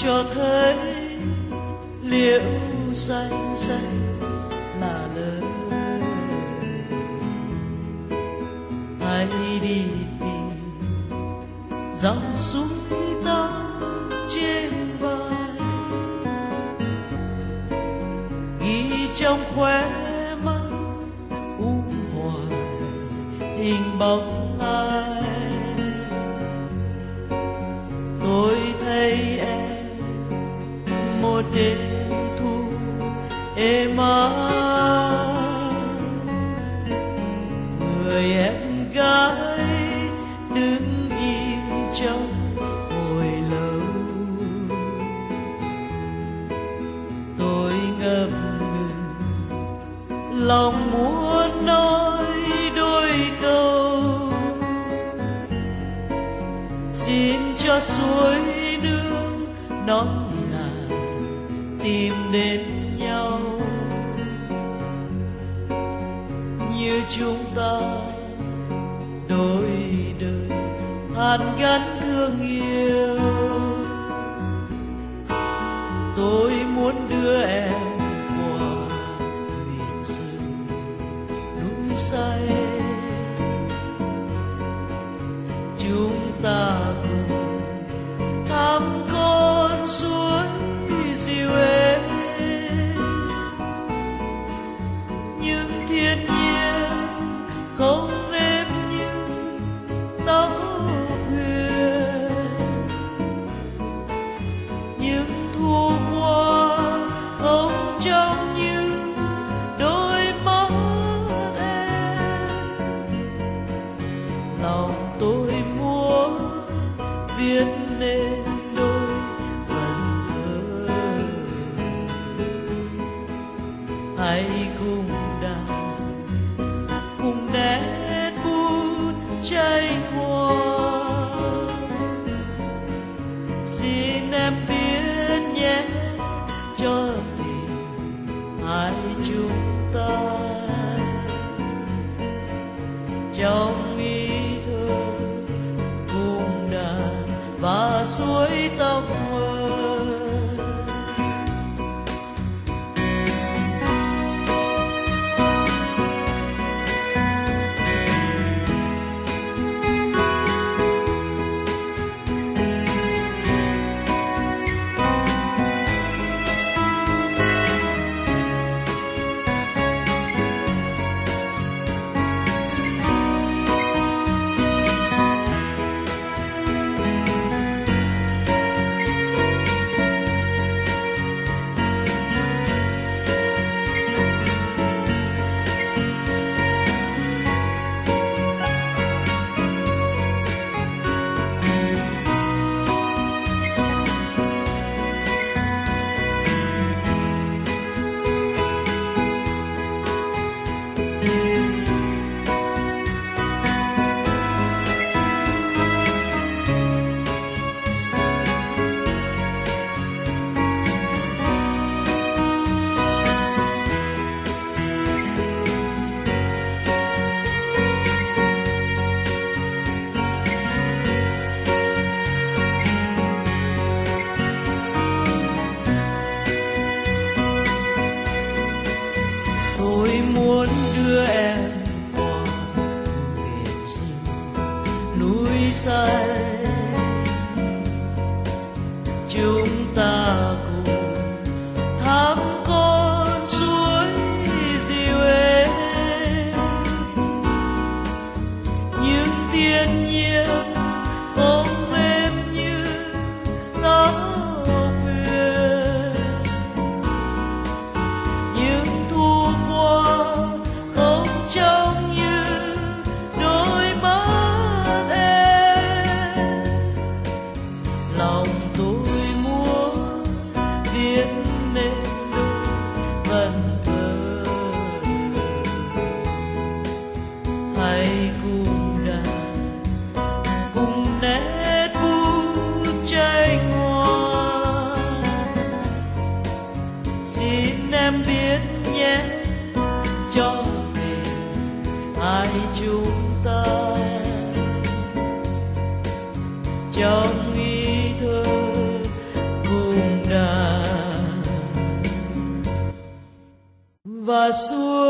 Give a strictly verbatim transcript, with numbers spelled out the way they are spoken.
cho thấy liễu xanh xanh là lời. Hãy đi tìm dòng suối tóc trên vai, ghi trong khóe mắt u hoài hình bóng ai. Tôi thấy em một đêm thu êm ái, người em gái đứng im trong hồi lâu. Tôi ngập ngừng lòng muốn nói đôi câu, xin cho suối nước nón ngàn tìm đến nhau như chúng ta đôi đời hàn gắn thương yêu. Tôi muốn đưa em qua miền rừng núi say, chúng ta cùng thăm con suối dịu êm. Nhưng thiên nhiên không êm như tóc huyền, những thu qua không trong như đôi mắt em. Lòng tôi muốn viết nên đôi vần thơ, hãy cùng đàn cùng nét bút tranh hoa. Xin em biết nhé cho tình hai chúng ta trong ý thơ cùng đàn và suối tóc mơ. Tôi muốn đưa em qua miền rừng núi xanh, chúng ta cùng thăm con suối dịu êm. Nhưng thiên nhiên không êm như tóc huyền, những thu qua không trong như đôi mắt em. Lòng tôi muốn viết nên đôi vần thơ, hãy cùng đàn cùng nét bút tranh hoa. Xin em biết nhé cho tình hai chúng ta trong ý thơ cùng và suốt